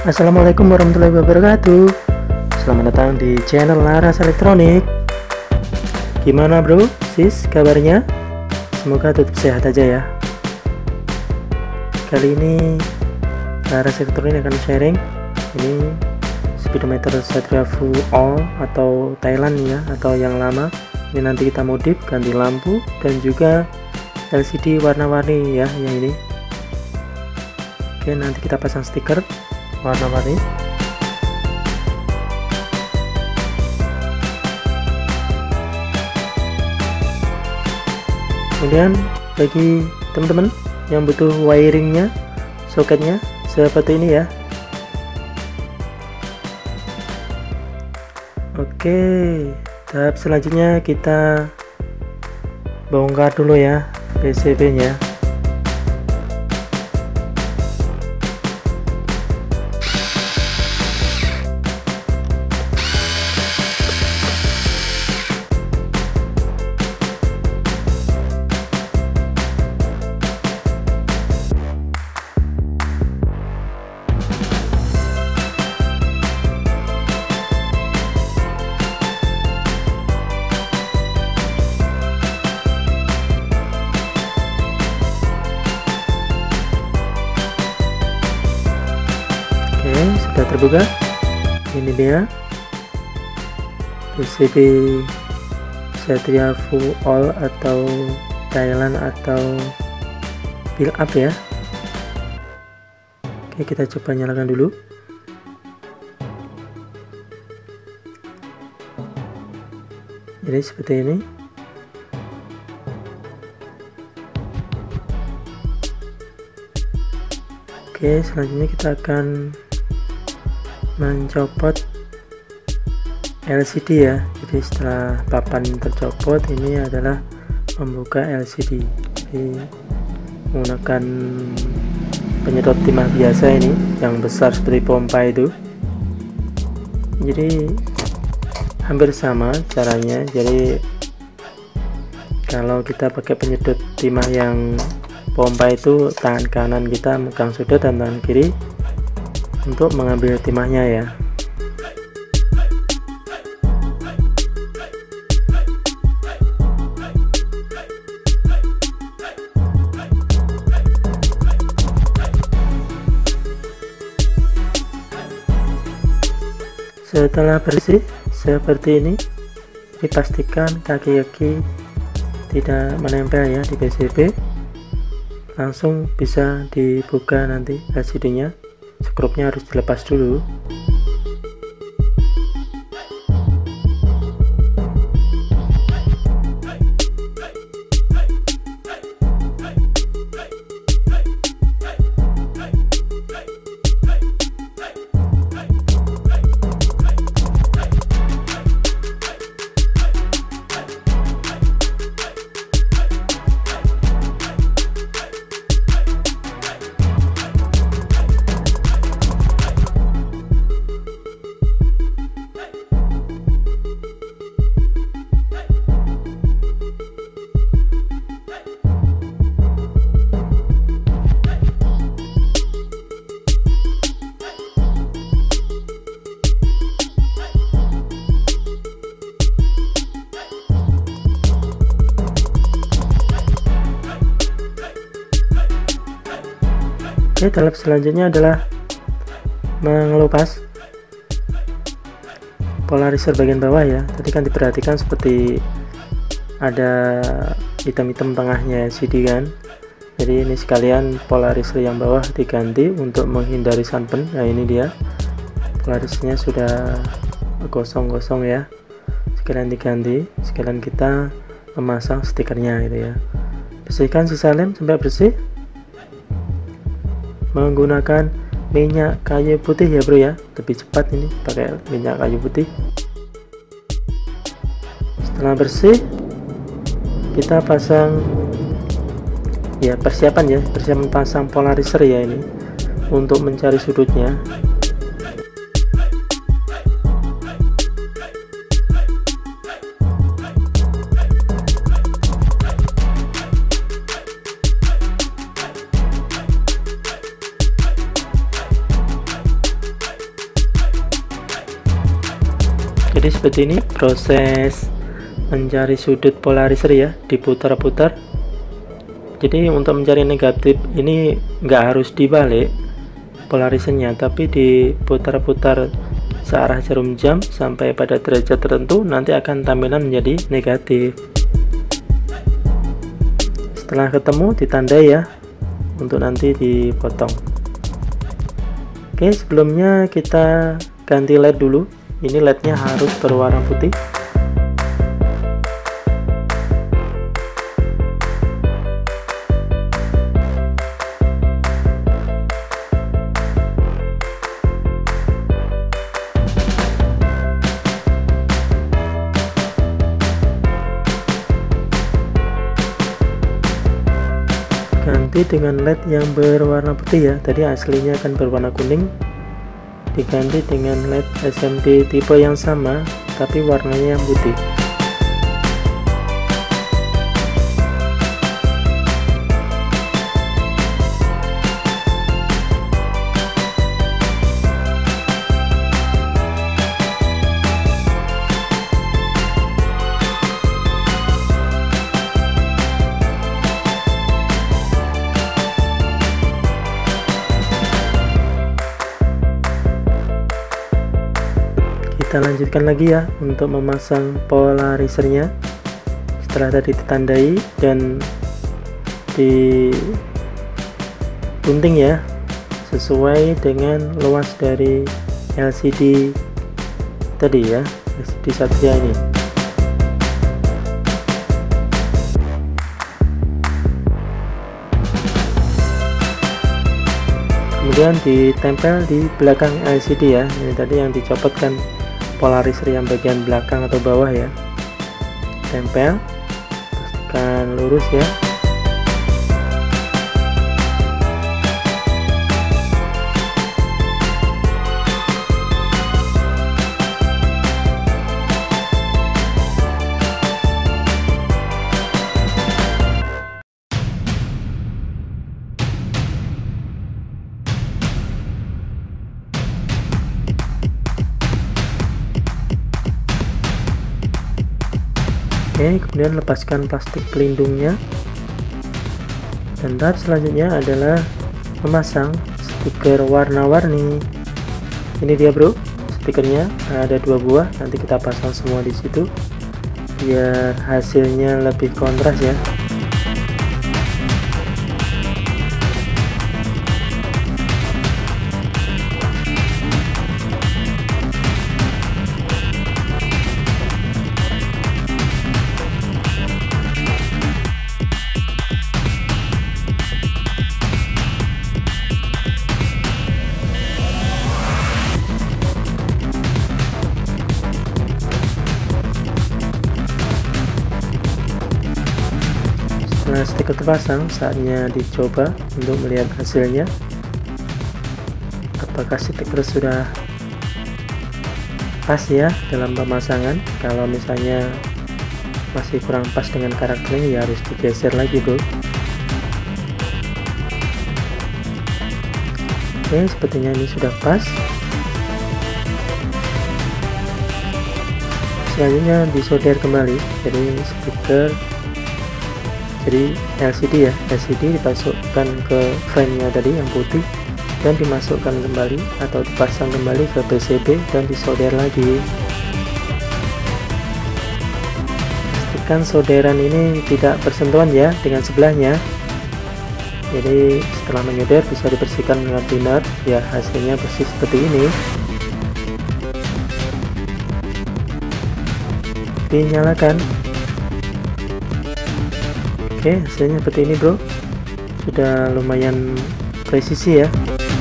Assalamualaikum warahmatullahi wabarakatuh. Selamat datang di channel Laras Elektronik. Gimana bro, sis, kabarnya? Semoga tetap sehat aja ya. Kali ini Laras Elektronik akan sharing ini speedometer Satria Full All atau Thailand ya, atau yang lama. Ini nanti kita modif, ganti lampu dan juga LCD warna-warni ya, yang ini. Oke, nanti kita pasang stiker warna-warni. Kemudian bagi teman-teman yang butuh wiringnya, soketnya seperti ini ya. Oke, tahap selanjutnya kita bongkar dulu ya PCB nya. Sudah terbuka. Ini dia PCB Satria Full All atau Thailand atau build up ya. Oke, kita coba nyalakan dulu. Jadi seperti ini. Oke, selanjutnya kita akan mencopot LCD ya. Jadi setelah papan tercopot, ini adalah membuka LCD. Jadi menggunakan penyedot timah biasa ini yang besar seperti pompa itu. Jadi hampir sama caranya. Jadi kalau kita pakai penyedot timah yang pompa itu, tangan kanan kita megang sudut dan tangan kiri untuk mengambil timahnya ya. Setelah bersih seperti ini, dipastikan kaki-kaki tidak menempel ya di PCB. Langsung bisa dibuka nanti LCD nya. Skrupnya harus dilepas dulu. Oke, tahap selanjutnya adalah mengelupas polarizer bagian bawah ya. Tadi kan diperhatikan seperti ada hitam-hitam tengahnya LCD kan. Jadi ini sekalian polarizer yang bawah diganti untuk menghindari sunburn. Nah ini dia, polarizernya sudah gosong-gosong ya. Sekalian diganti, sekalian kita memasang stikernya gitu ya. Bersihkan sisa lem sampai bersih menggunakan minyak kayu putih ya bro ya. Lebih cepat ini pakai minyak kayu putih. Setelah bersih, kita pasang ya, persiapan pasang polarizer ya, ini untuk mencari sudutnya. Jadi seperti ini proses mencari sudut polarizer ya, diputar-putar. Jadi untuk mencari negatif ini nggak harus dibalik polarizernya, tapi diputar-putar searah jarum jam sampai pada derajat tertentu, nanti akan tampilan menjadi negatif. Setelah ketemu ditandai ya, untuk nanti dipotong. Oke, sebelumnya kita ganti LED dulu. Ini LED-nya harus berwarna putih. Ganti dengan LED yang berwarna putih ya. Tadi aslinya akan berwarna kuning, diganti dengan LED SMD tipe yang sama tapi warnanya yang putih. Kita lanjutkan lagi ya untuk memasang polarizernya. Setelah tadi ditandai dan digunting ya sesuai dengan luas dari LCD tadi ya, LCD Satria ini. Kemudian ditempel di belakang LCD ya. Ini tadi yang dicopotkan polarizer yang bagian belakang atau bawah ya, tempel, pastikan lurus ya. Oke, kemudian lepaskan plastik pelindungnya, dan tahap selanjutnya adalah memasang stiker warna-warni. Ini dia bro, stikernya ada 2 buah, nanti kita pasang semua di situ biar hasilnya lebih kontras ya. Setelah stiker terpasang, saatnya dicoba untuk melihat hasilnya. Apakah stiker sudah pas ya dalam pemasangan? Kalau misalnya masih kurang pas dengan karakternya, ya harus digeser lagi bro. Oke, sepertinya ini sudah pas. Selanjutnya disolder kembali. Jadi stiker, jadi LCD ya, LCD dimasukkan ke frame-nya tadi yang putih dan dimasukkan kembali atau dipasang kembali ke PCB dan disolder lagi. Pastikan solderan ini tidak bersentuhan ya dengan sebelahnya. Jadi setelah menyolder bisa dibersihkan dengan thinner ya, hasilnya bersih seperti ini. Dinyalakan. Oke, hasilnya seperti ini bro, sudah lumayan presisi ya.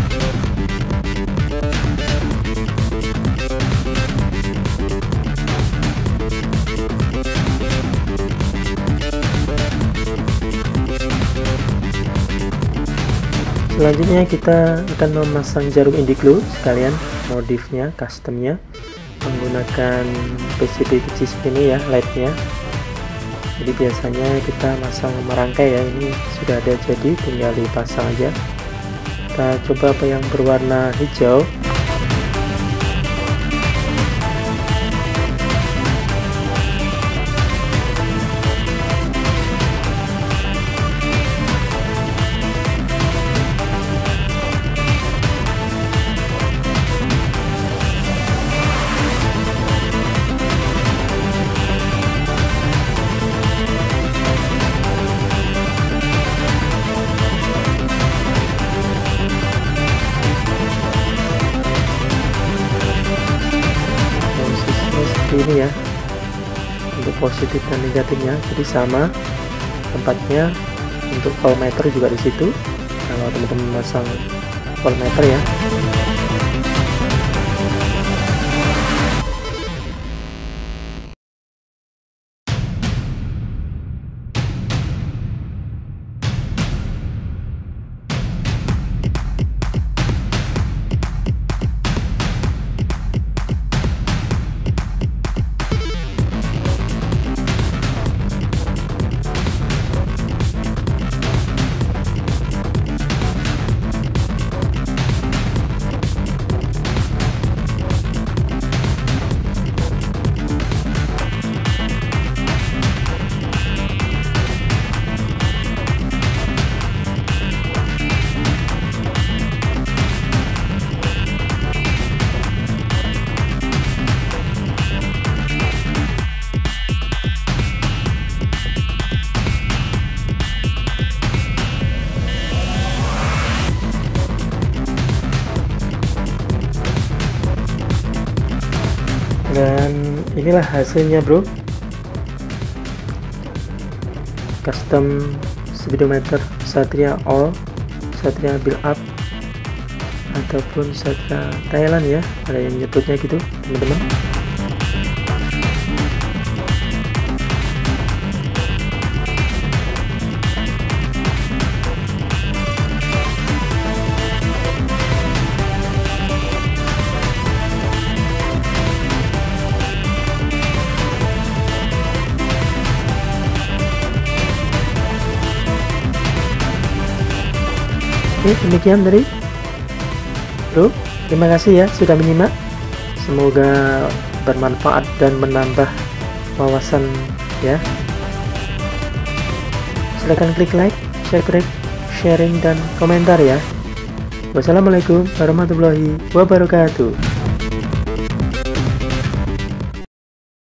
Selanjutnya kita akan memasang jarum indiglue sekalian modifnya, customnya menggunakan PCB kecil ini ya, LED-nya. Jadi biasanya kita masang merangkai ya, ini sudah ada jadi tinggal dipasang aja. Kita coba apa yang berwarna hijau. ini ya, untuk positif dan negatifnya. Jadi sama tempatnya untuk voltmeter juga di situ kalau teman-teman masang voltmeter ya. Dan inilah hasilnya bro, custom speedometer Satria All, Satria Build Up ataupun Satria Thailand ya, ada yang menyebutnya gitu teman-teman. Oke, demikian dari bro, terima kasih ya sudah menyimak, semoga bermanfaat dan menambah wawasan ya. Silahkan klik like, subscribe, sharing dan komentar ya. Wassalamualaikum warahmatullahi wabarakatuh.